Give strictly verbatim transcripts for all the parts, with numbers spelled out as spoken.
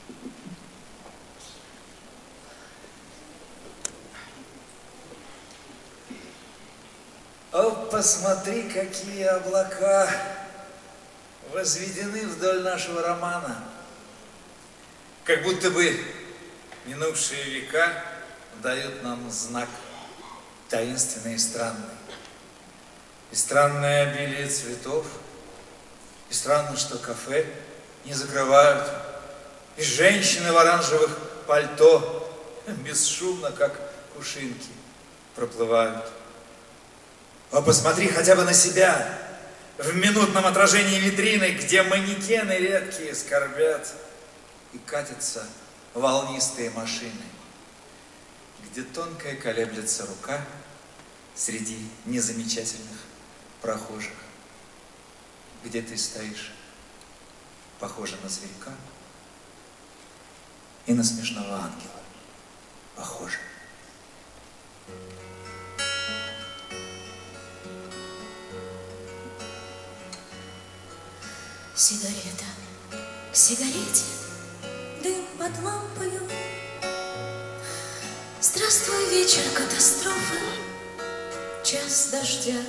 О, посмотри, какие облака возведены вдоль нашего романа. Как будто бы минувшие века дают нам знак таинственный и странный. И странное обилие цветов, и странно, что кафе не закрывают, и женщины в оранжевых пальто бесшумно, как кувшинки, проплывают. О, посмотри хотя бы на себя в минутном отражении витрины, где манекены редкие скорбят, и катятся волнистые машины, где тонкая колеблется рука среди незамечательных прохожих, где ты стоишь, похожа на зверька, и на смешного ангела похожа. Сигарета к сигарете, дым под лампою. Здравствуй, вечер катастрофы, час дождя.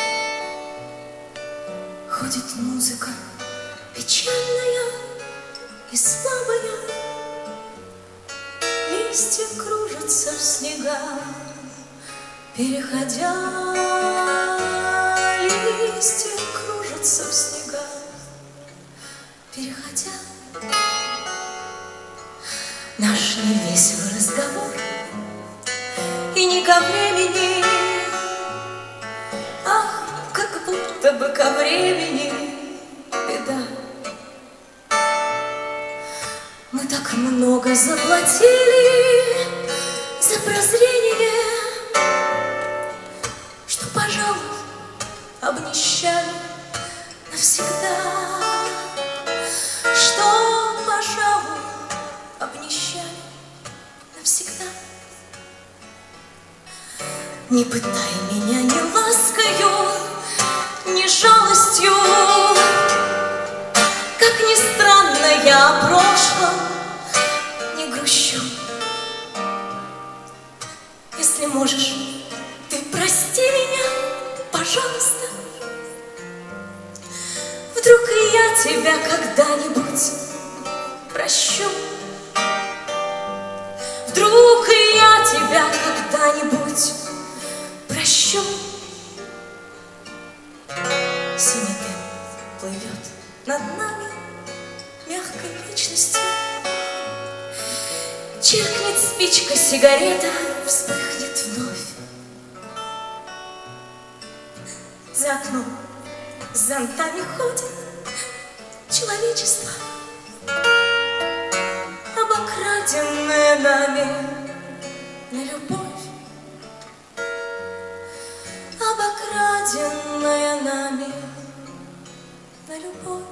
Ходит музыка печальная и слабая, листья кружатся в снегах, переходя. Листья кружатся в снегах, переходя. Наш невеселый разговор и не ко времени, ах, как будто бы ко времени беда. Мы так много заплатили за прозрение, что, пожалуй, обнищали навсегда. Что, пожалуй, обнищали навсегда. Не пытай меня ни ласкою, ни жалостью. Как ни странно, я о прошлом не грущу. Если можешь, ты прости меня, пожалуйста. Вдруг и я тебя когда-нибудь прощу. Вдруг и я тебя когда-нибудь прощу. Синий дым плывет над нами мягкой вечностью. Чиркнет спичка, сигарета вспыхнет вновь. За окном с зонтами ходит человечество, обокраденное нами на любовь, обокраденное нами на любовь.